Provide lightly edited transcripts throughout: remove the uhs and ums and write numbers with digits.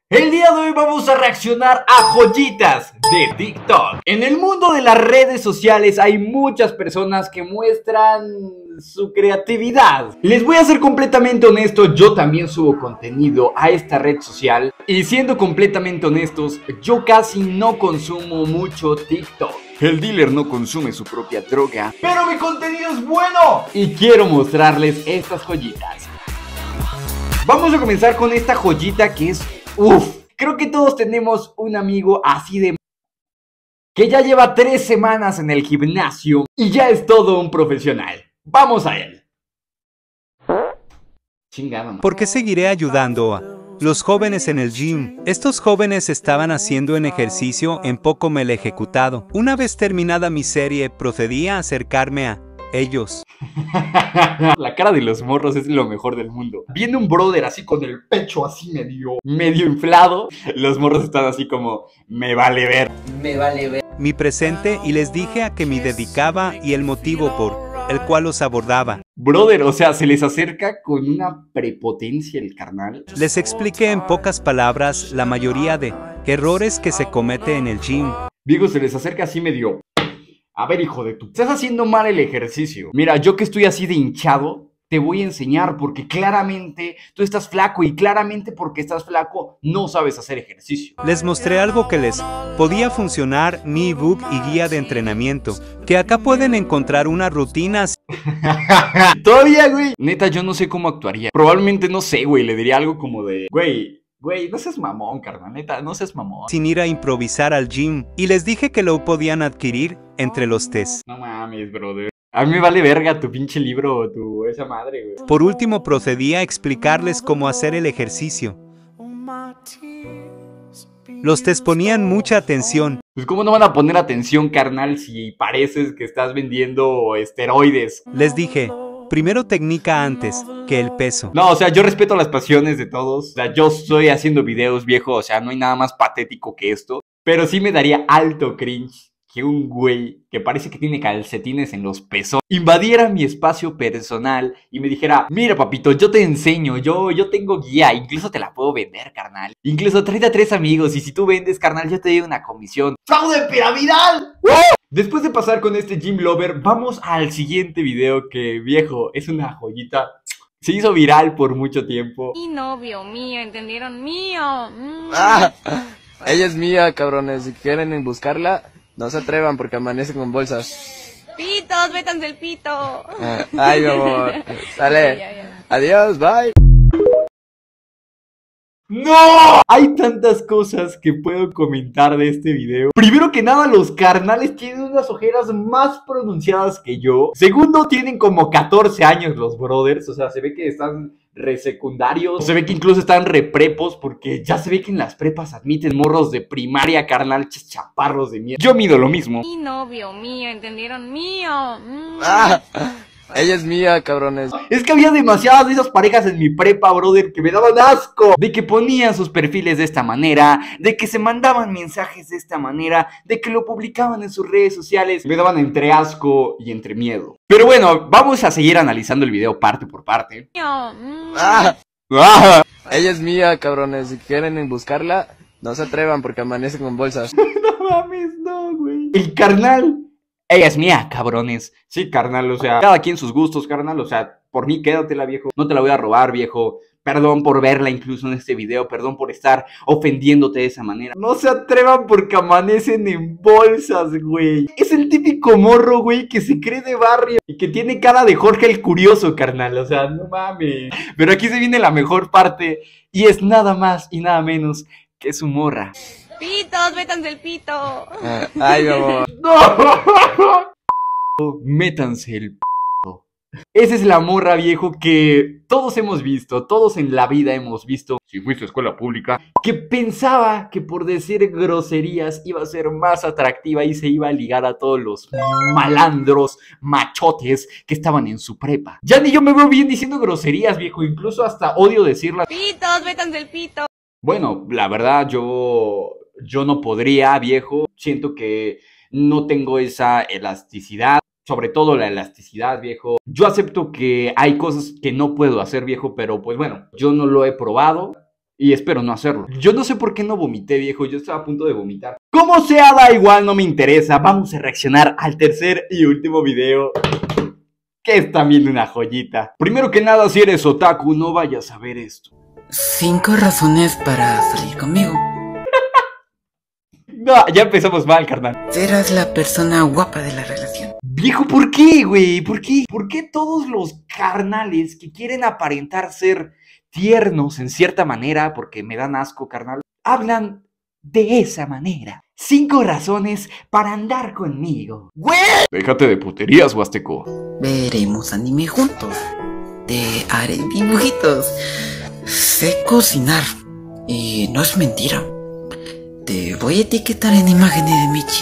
El día de hoy vamos a reaccionar a joyitas de TikTok. En el mundo de las redes sociales hay muchas personas que muestran su creatividad. Les voy a ser completamente honesto, yo también subo contenido a esta red social. Y siendo completamente honestos, yo casi no consumo mucho TikTok. El dealer no consume su propia droga, pero mi contenido es bueno y quiero mostrarles estas joyitas. Vamos a comenzar con esta joyita que es... creo que todos tenemos un amigo así de... que ya lleva 3 semanas en el gimnasio y ya es todo un profesional. Vamos a él. Chingada. ¿Por qué seguiré ayudando a los jóvenes en el gym? Estos jóvenes estaban haciendo un ejercicio en poco me lo ejecutado. Una vez terminada mi serie, procedí a acercarme a ellos. La cara de los morros es lo mejor del mundo. Viene un brother así con el pecho así medio inflado. Los morros están así como, me vale ver. Me vale ver. Mi presente y les dije a qué me dedicaba y el motivo por el cual los abordaba. Brother, o sea, se les acerca con una prepotencia el carnal. Les expliqué en pocas palabras la mayoría de errores que se comete en el gym. Viejo, se les acerca así medio... A ver, hijo de tu... Estás haciendo mal el ejercicio. Mira, yo que estoy así de hinchado, te voy a enseñar porque claramente tú estás flaco y claramente porque estás flaco no sabes hacer ejercicio. Les mostré algo que les podía funcionar, mi ebook y guía de entrenamiento, que acá pueden encontrar una rutina. Todavía, güey. Neta, yo no sé cómo actuaría. Probablemente, no sé, güey, le diría algo como de... Güey, no seas mamón, carnal, neta, no seas mamón. Sin ir a improvisar al gym. Y les dije que lo podían adquirir entre los test. No mames, brother. A mí me vale verga tu pinche libro o tu esa madre, güey. Por último procedí a explicarles cómo hacer el ejercicio. Los test ponían mucha atención. Pues cómo no van a poner atención, carnal, si pareces que estás vendiendo esteroides. Les dije, primero técnica antes que el peso. No, o sea, yo respeto las pasiones de todos. O sea, yo estoy haciendo videos, viejo. O sea, no hay nada más patético que esto. Pero sí me daría alto cringe que un güey que parece que tiene calcetines en los pezones invadiera mi espacio personal y me dijera, mira papito, yo te enseño, yo tengo guía, incluso te la puedo vender, carnal. Incluso tráete a 3 amigos y si tú vendes, carnal, yo te doy una comisión. ¡Fraude piramidal! Después de pasar con este gym lover, vamos al siguiente video que, viejo, es una joyita. Se hizo viral por mucho tiempo. Mi novio, mío, ¿entendieron? Mío. Ella es mía, cabrones. Si quieren buscarla, no se atrevan porque amanece con bolsas. Pitos, vétanse el pito. Ay, mi amor. Sale. Ya. Adiós, bye. ¡No! Hay tantas cosas que puedo comentar de este video. Primero que nada, los carnales tienen unas ojeras más pronunciadas que yo. Segundo, tienen como 14 años los brothers. O sea, se ve que están resecundarios. Se ve que incluso están reprepos porque ya se ve que en las prepas admiten morros de primaria, carnal, chaparros de mierda. Yo mido lo mismo. Mi novio, mío, ¿entendieron? Mío. Ella es mía, cabrones. Es que había demasiadas de esas parejas en mi prepa, brother, que me daban asco. De que ponían sus perfiles de esta manera, de que se mandaban mensajes de esta manera, de que lo publicaban en sus redes sociales. Me daban entre asco y entre miedo. Pero bueno, vamos a seguir analizando el video parte por parte. Ella es mía, cabrones. Si quieren buscarla, no se atrevan porque amanece con bolsas. No mames, no, güey. El carnal. Ella es mía, cabrones. Sí, carnal, o sea, cada quien sus gustos, carnal. O sea, por mí quédatela, viejo. No te la voy a robar, viejo. Perdón por verla incluso en este video. Perdón por estar ofendiéndote de esa manera. No se atrevan porque amanecen en bolsas, güey. Es el típico morro, güey, que se cree de barrio y que tiene cara de Jorge el Curioso, carnal. O sea, no mames. Pero aquí se viene la mejor parte y es nada más y nada menos que su morra. Pitos, vétanse el pito. Ay, mi amor. ¡No! Métanse el p***. Esa es la morra, viejo, que todos hemos visto, todos en la vida hemos visto, si fuiste a escuela pública, que pensaba que por decir groserías iba a ser más atractiva y se iba a ligar a todos los malandros, machotes que estaban en su prepa. Ya ni yo me veo bien diciendo groserías, viejo, incluso hasta odio decirlas. Pitos, vétanse el pito. Bueno, la verdad, yo no podría, viejo. Siento que no tengo esa elasticidad. Sobre todo la elasticidad, viejo. Yo acepto que hay cosas que no puedo hacer, viejo, pero pues bueno, yo no lo he probado. Y espero no hacerlo. Yo no sé por qué no vomité, viejo. Yo estaba a punto de vomitar. Como sea, da igual, no me interesa. Vamos a reaccionar al tercer y último video, que es también una joyita. Primero que nada, si eres otaku, no vayas a ver esto. 5 razones para salir conmigo. No, ya empezamos mal, carnal. Serás la persona guapa de la relación. Viejo, ¿por qué, güey? ¿Por qué? ¿Por qué todos los carnales que quieren aparentar ser tiernos en cierta manera, porque me dan asco, carnal, hablan de esa manera? 5 razones para andar conmigo. ¡Güey! Déjate de puterías, Huasteco. Veremos anime juntos. Te haré dibujitos. Sé cocinar. Y no es mentira. Te voy a etiquetar en imágenes de Michi.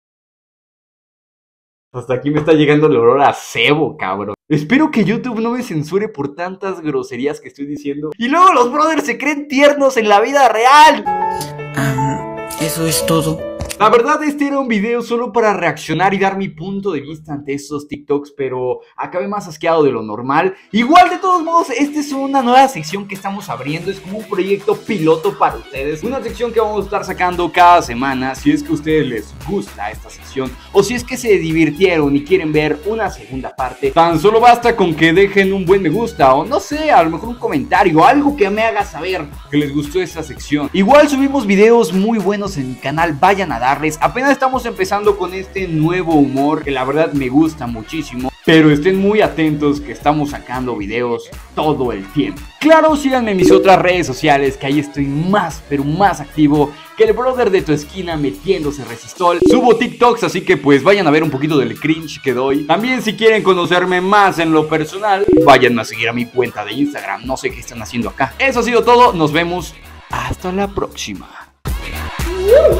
Hasta aquí me está llegando el olor a cebo, cabrón. Espero que YouTube no me censure por tantas groserías que estoy diciendo. Y luego los brothers se creen tiernos en la vida real. Eso es todo. La verdad, este era un video solo para reaccionar y dar mi punto de vista ante esos TikToks, pero acabé más asqueado de lo normal. Igual, de todos modos, esta es una nueva sección que estamos abriendo. Es como un proyecto piloto para ustedes. Una sección que vamos a estar sacando cada semana. Si es que a ustedes les gusta esta sección, o si es que se divirtieron y quieren ver una segunda parte, tan solo basta con que dejen un buen me gusta, o no sé, a lo mejor un comentario, algo que me haga saber que les gustó esta sección. Igual subimos videos muy buenos en mi canal, vayan a darles. Apenas estamos empezando con este nuevo humor que la verdad me gusta muchísimo, pero estén muy atentos que estamos sacando videos todo el tiempo. Claro, síganme en mis otras redes sociales, que ahí estoy más, pero más activo que el brother de tu esquina metiéndose resistol. Subo TikToks, así que pues vayan a ver un poquito del cringe que doy. También, si quieren conocerme más en lo personal, vayan a seguir a mi cuenta de Instagram. No sé qué están haciendo acá. Eso ha sido todo, nos vemos hasta la próxima.